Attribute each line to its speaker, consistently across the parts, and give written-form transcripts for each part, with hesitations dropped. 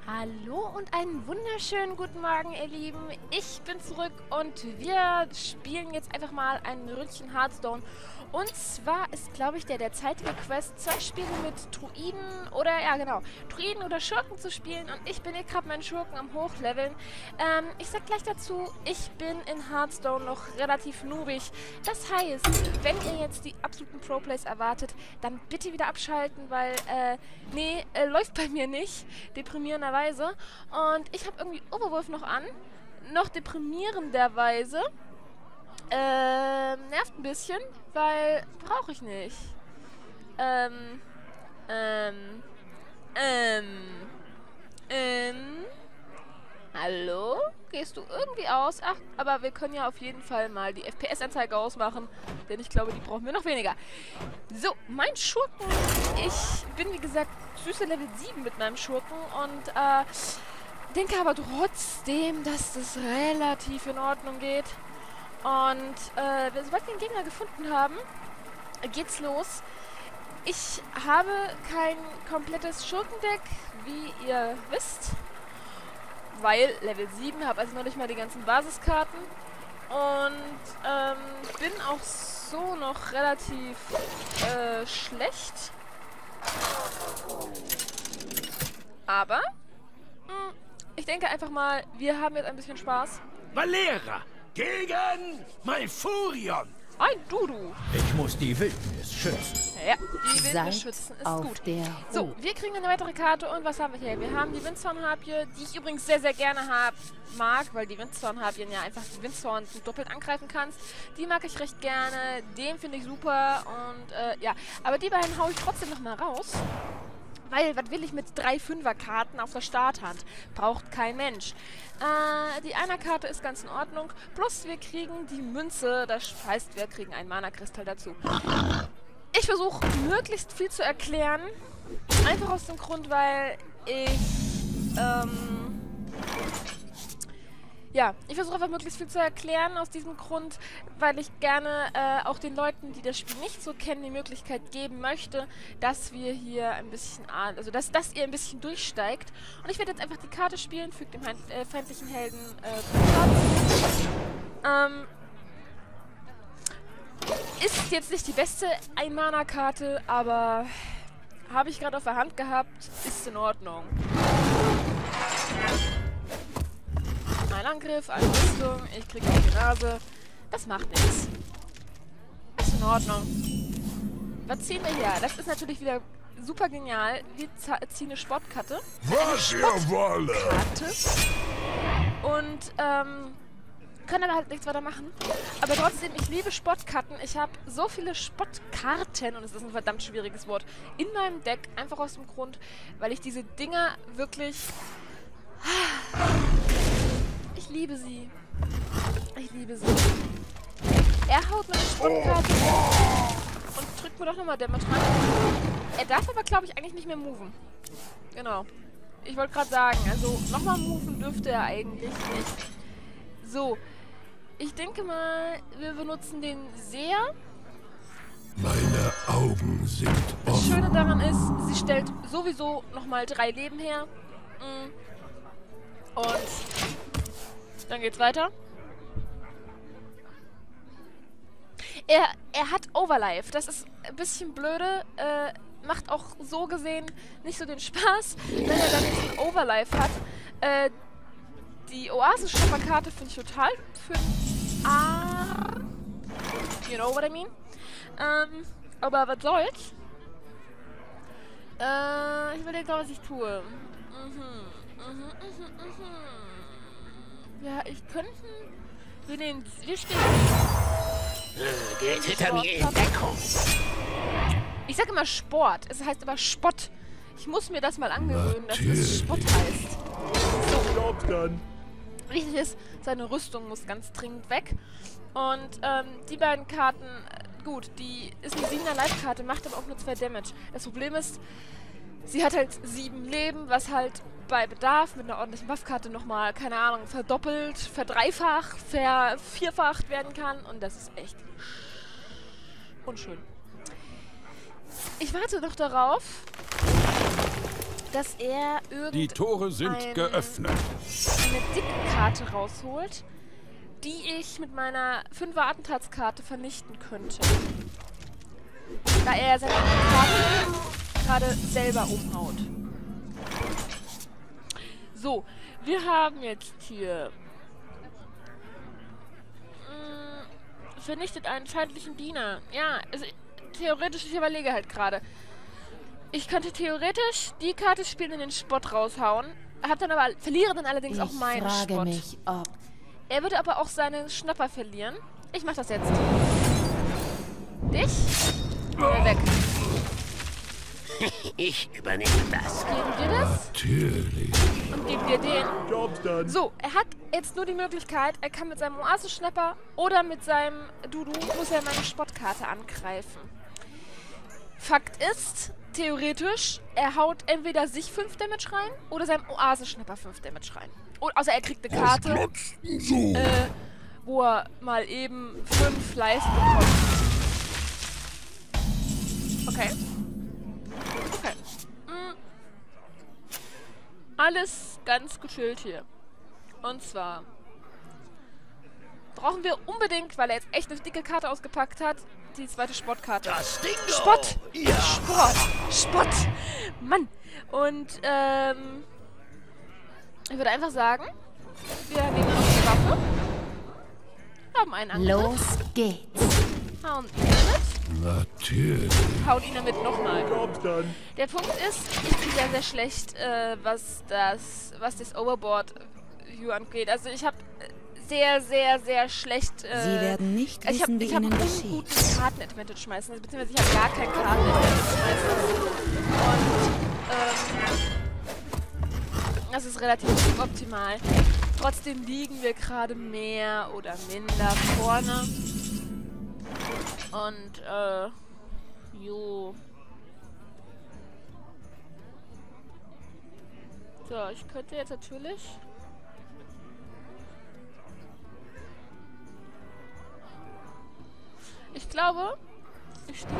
Speaker 1: Hallo und einen wunderschönen guten Morgen, ihr Lieben. Ich bin zurück und wir spielen jetzt einfach mal ein Ründchen Hearthstone. Und zwar ist, glaube ich, der derzeitige Quest, 2 Spiele mit Druiden oder, ja genau, Druiden oder Schurken zu spielen. Und ich bin hier gerade meinen Schurken am Hochleveln. Ich sag gleich dazu, ich bin in Hearthstone noch relativ noobig. Das heißt, wenn ihr jetzt die absoluten Pro-Plays erwartet, dann bitte wieder abschalten, weil, läuft bei mir nicht. Deprimierenderweise. Und ich habe irgendwie Oberwolf noch an. Noch deprimierenderweise. Nervt ein bisschen, weil brauche ich nicht. Ähm, ähm, ähm, hallo? Gehst du irgendwie aus? Ach, aber wir können ja auf jeden Fall mal die FPS-Anzeige ausmachen, denn ich glaube, die brauchen wir noch weniger. So, mein Schurken. Ich bin, wie gesagt, süße Level 7 mit meinem Schurken und, denke aber trotzdem, dass das relativ in Ordnung geht. Und sobald wir den Gegner gefunden haben, geht's los. Ich habe kein komplettes Schurkendeck, wie ihr wisst. Weil Level 7, habe also noch nicht mal die ganzen Basiskarten. Und bin auch so noch relativ schlecht. Aber ich denke einfach mal, wir haben jetzt ein bisschen Spaß.
Speaker 2: Valera gegen Malfurion.
Speaker 1: Ein Dudu.
Speaker 2: Ich muss die Wildnis schützen.
Speaker 1: Ja, die Wildnis schützen ist gut. So, wir kriegen eine weitere Karte und was haben wir hier? Wir haben die Windzornharpie, die ich übrigens sehr, sehr gerne mag, weil die Windzornharpien ja einfach die Windzorn doppelt angreifen kannst. Die mag ich recht gerne, den finde ich super und ja, aber die beiden haue ich trotzdem nochmal raus. Weil, was will ich mit 3 5er-Karten auf der Starthand? Braucht kein Mensch. Die Einer-Karte ist ganz in Ordnung. Plus, wir kriegen die Münze. Das heißt, wir kriegen einen Mana-Kristall dazu. Ich versuche, möglichst viel zu erklären. Einfach aus dem Grund, weil ich, ja, ich versuche einfach möglichst viel zu erklären aus diesem Grund, weil ich gerne auch den Leuten, die das Spiel nicht so kennen, die Möglichkeit geben möchte, dass wir hier ein bisschen, also dass ihr ein bisschen durchsteigt. Und ich werde jetzt einfach die Karte spielen, fügt dem feindlichen Helden Platz. Ist jetzt nicht die beste Ein-Mana-Karte, aber habe ich gerade auf der Hand gehabt, ist in Ordnung. Ein Angriff, eine Rüstung, ich kriege auf die Nase. Das macht nichts. Ist in Ordnung. Was ziehen wir hier? Das ist natürlich wieder super genial. Wir ziehen eine Sportkarte.
Speaker 2: Was ihr wolle!
Speaker 1: Und, können aber halt nichts weiter machen. Aber trotzdem, ich liebe Sportkarten. Ich habe so viele Sportkarten, und es ist ein verdammt schwieriges Wort, in meinem Deck. Einfach aus dem Grund, weil ich diese Dinger wirklich... Ich liebe sie. Ich liebe sie. Er haut mir eine Sportkarte und drückt mir doch nochmal Damage rein. Er darf aber, glaube ich, eigentlich nicht mehr moven. Genau. Ich wollte gerade sagen, also nochmal moven dürfte er eigentlich nicht. So. Ich denke mal, wir benutzen den Seher.
Speaker 2: Meine Augen sind offen.
Speaker 1: Das Schöne daran ist, sie stellt sowieso nochmal 3 Leben her. Und dann geht's weiter. Er hat Overlife. Das ist ein bisschen blöde. Macht auch so gesehen nicht so den Spaß, wenn er dann diesen Overlife hat. Die Oasenschopper-Karte finde ich total für den You know what I mean? Aber was soll's? Ich überlege noch, was ich tue. Ja, ich könnte... Wir stehen...
Speaker 2: Geht hinter mir in Deckung.
Speaker 1: Ich sage immer Sport. Es heißt aber Spott. Ich muss mir das mal angewöhnen, dass das Spott heißt.
Speaker 2: So, dann.
Speaker 1: Wichtig ist, seine Rüstung muss ganz dringend weg. Und die beiden Karten... gut, die ist eine 7er Life-Karte, macht aber auch nur 2 Damage. Das Problem ist, sie hat halt 7 Leben, was halt bei Bedarf mit einer ordentlichen Buffkarte nochmal, keine Ahnung, verdoppelt, verdreifacht, vervierfacht werden kann. Und das ist echt unschön. Ich warte noch darauf, dass er
Speaker 2: Die Tore sind geöffnet.
Speaker 1: eine dicke Karte rausholt, die ich mit meiner 5er Attentatskarte vernichten könnte. Da er seine Karte gerade selber umhaut. So, wir haben jetzt hier vernichtet einen feindlichen Diener. Ja, also theoretisch, ich überlege halt gerade. Ich könnte theoretisch die Karte spielen und den Spott raushauen. Verliere dann allerdings auch meinen Spott.
Speaker 3: Mich, ob
Speaker 1: Er würde aber auch seine Schnapper verlieren. Ich mach das jetzt. Dich? Weg.
Speaker 4: Ich übernehme das.
Speaker 1: Geben dir das?
Speaker 2: Natürlich.
Speaker 1: Und geben dir den.
Speaker 2: Job's dann.
Speaker 1: So, er hat jetzt nur die Möglichkeit, er kann mit seinem Oasenschnapper oder mit seinem Dudu, muss er meine Spottkarte angreifen. Fakt ist, theoretisch, er haut entweder sich 5 Damage rein oder seinem Oasenschnapper 5 Damage rein. Außer er kriegt eine Karte,
Speaker 2: So.
Speaker 1: wo er mal eben 5 Leisten bekommt. Okay. Okay. Alles ganz gechillt hier. Und zwar brauchen wir unbedingt, weil er jetzt echt eine dicke Karte ausgepackt hat, die zweite Spottkarte.
Speaker 4: Das Ding
Speaker 1: Spott!
Speaker 4: Ja.
Speaker 1: Spott! Mann! Und, ich würde einfach sagen, wir nehmen noch die Waffe. Haben einen Angriff.
Speaker 3: los geht's.
Speaker 1: Hauen ihn damit.
Speaker 2: Natürlich.
Speaker 1: Hauen ihn damit nochmal.
Speaker 2: Job's dann.
Speaker 1: Der Punkt ist, ich bin ja sehr schlecht, was das Overboard-View angeht. Also ich habe sehr, sehr, sehr schlecht...
Speaker 3: Sie werden nicht wissen, wie
Speaker 1: ich hab
Speaker 3: Ihnen
Speaker 1: einen
Speaker 3: geschieht.
Speaker 1: guten Karten-Advantage meistens, beziehungsweise ich habe gar kein Karten-Advantage meistens. Und das ist relativ suboptimal. Trotzdem liegen wir gerade mehr oder minder vorne. Und, jo. So, ich könnte jetzt natürlich... Ich glaube, ich stehe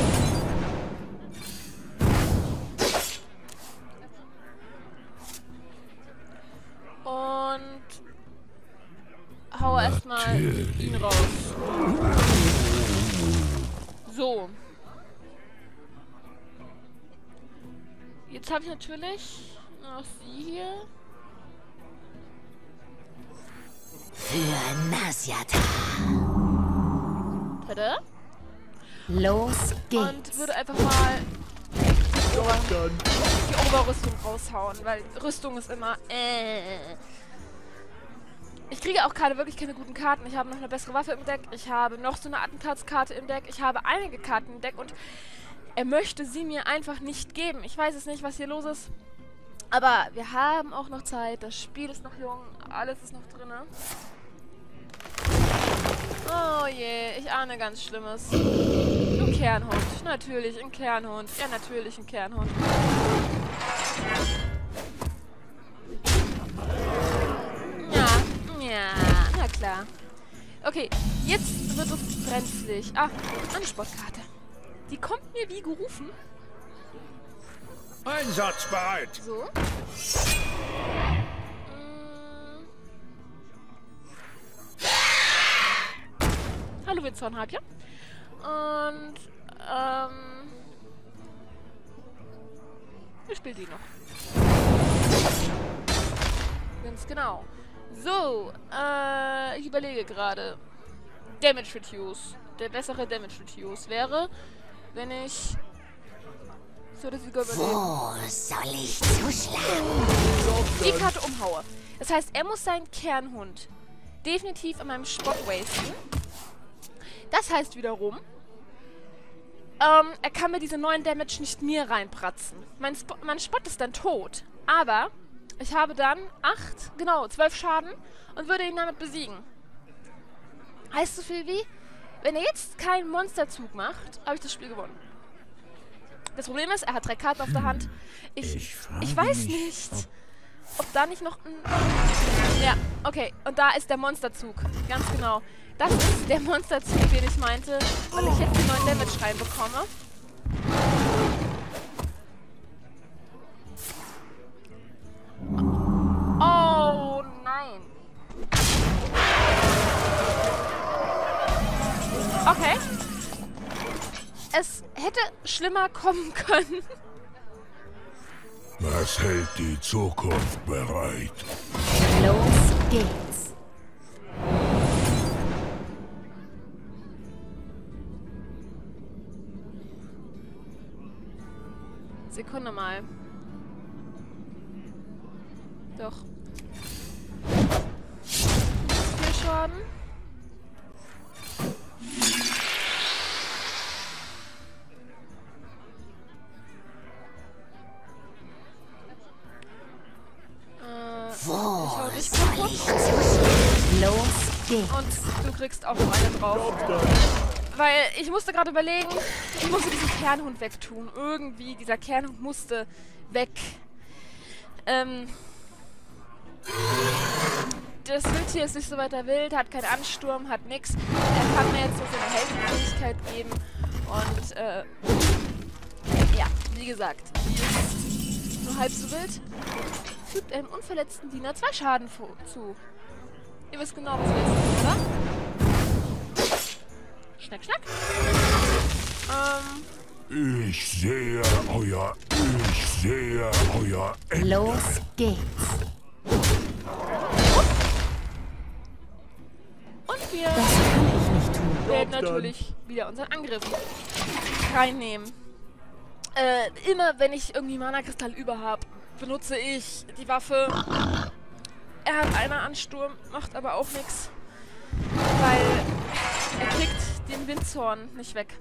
Speaker 1: und hau erstmal ihn raus. So. Jetzt habe ich natürlich noch sie hier.
Speaker 3: Für Nasjata.
Speaker 1: Tada.
Speaker 3: Los geht's.
Speaker 1: Und würde einfach mal die Oberrüstung raushauen, weil Rüstung ist immer Ich kriege auch gerade wirklich keine guten Karten. Ich habe noch eine bessere Waffe im Deck. Ich habe noch so eine Attentatskarte im Deck. Ich habe einige Karten im Deck und er möchte sie mir einfach nicht geben. Ich weiß es nicht, was hier los ist. Aber wir haben auch noch Zeit. Das Spiel ist noch jung. Alles ist noch drin. Oh je, ich ahne ganz Schlimmes. Ein Kernhund. Natürlich, ein Kernhund. Ja, natürlich ein Kernhund. Ja, na klar. Okay, jetzt wird es brenzlig. Ah, eine Sportkarte. Die kommt mir wie gerufen.
Speaker 2: Einsatzbereit.
Speaker 1: So. Hallo, Windzornharpie. Und, ich spiele die noch. Ganz genau. So, ich überlege gerade. Damage Reduce. Der bessere Damage Reduce wäre, wenn ich so das sogar überlebe.
Speaker 3: Wo soll ich zuschlagen?
Speaker 1: Die Karte umhaue. Das heißt, er muss seinen Kernhund definitiv an meinem Spot wasten. Das heißt wiederum, er kann mir diese neuen Damage nicht mir reinpratzen. Mein Spot ist dann tot. Aber ich habe dann 12 Schaden und würde ihn damit besiegen. Heißt so viel wie, wenn er jetzt keinen Monsterzug macht, habe ich das Spiel gewonnen. Das Problem ist, er hat 3 Karten auf der Hand. Ich weiß nicht, ob da nicht noch ein... Ja, okay. Und da ist der Monsterzug. Ganz genau. Das ist der Monsterzug, den ich meinte, weil ich jetzt den neuen Damage reinbekomme. schlimmer kommen können.
Speaker 2: Was hält die Zukunft bereit?
Speaker 3: Los geht's.
Speaker 1: Sekunde mal. Doch. Viel Schaden.
Speaker 3: Wo
Speaker 1: ich hau dich
Speaker 3: soll
Speaker 1: kaputt.
Speaker 3: ich zuschlagen? Los geht's.
Speaker 1: Und du kriegst auch noch eine drauf. Weil ich musste gerade überlegen, ich musste diesen Kernhund wegtun. Irgendwie, dieser Kernhund musste weg. Das Wildtier ist nicht so weiter wild, hat keinen Ansturm, hat nix. Er kann mir jetzt so eine Heldenfähigkeit geben. Und, ja, wie gesagt, die ist nur halb so wild. Fügt einem unverletzten Diener 2 Schaden zu. Ihr wisst genau, was wir jetzt tun, oder? Schnack, schnack.
Speaker 2: Ich sehe euer Ende.
Speaker 3: Los geht's.
Speaker 1: Und wir
Speaker 3: Das kann ich nicht tun.
Speaker 1: werden natürlich wieder unseren Angriff reinnehmen. Immer wenn ich irgendwie Mana-Kristall über habe, benutze ich die Waffe. Er hat einen Ansturm, macht aber auch nichts. Weil er kriegt den Windzorn nicht weg.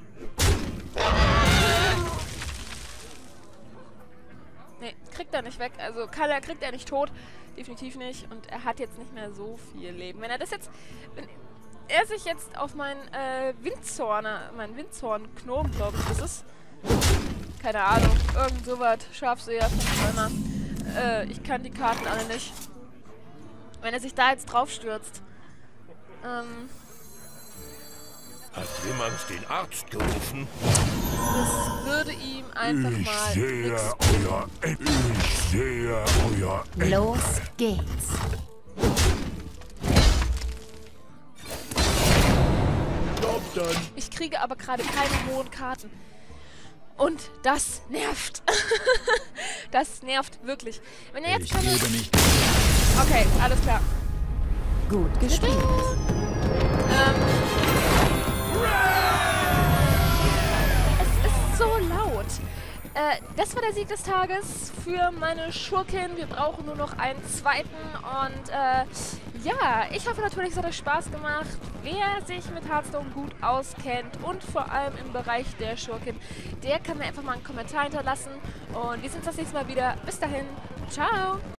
Speaker 1: Ne, kriegt er nicht weg. Also Kalla kriegt er nicht tot. Definitiv nicht. Und er hat jetzt nicht mehr so viel Leben. Wenn er sich jetzt auf meinen Windzorn-Knurren, glaube ich, ist es. Keine Ahnung. Irgend sowas. Scharfseher von Träumer. Ich kann die Karten alle nicht. Wenn er sich da jetzt drauf stürzt.
Speaker 2: Hat jemand den Arzt gerufen?
Speaker 1: Das würde ihm einfach mal nix.
Speaker 2: Ich sehe euer Ende.
Speaker 3: Los geht's.
Speaker 1: Ich kriege aber gerade keine hohen Karten. Und das nervt. Das nervt wirklich. Wenn er jetzt keine...
Speaker 2: nicht.
Speaker 1: Okay, alles klar.
Speaker 3: Gut gespielt.
Speaker 1: Es ist so laut. Das war der Sieg des Tages für meine Schurkin. Wir brauchen nur noch einen zweiten. Und ja, ich hoffe natürlich, es hat euch Spaß gemacht. Wer sich mit Hearthstone gut auskennt und vor allem im Bereich der Schurkin, der kann mir einfach mal einen Kommentar hinterlassen. Und wir sehen uns das nächste Mal wieder. Bis dahin. Ciao.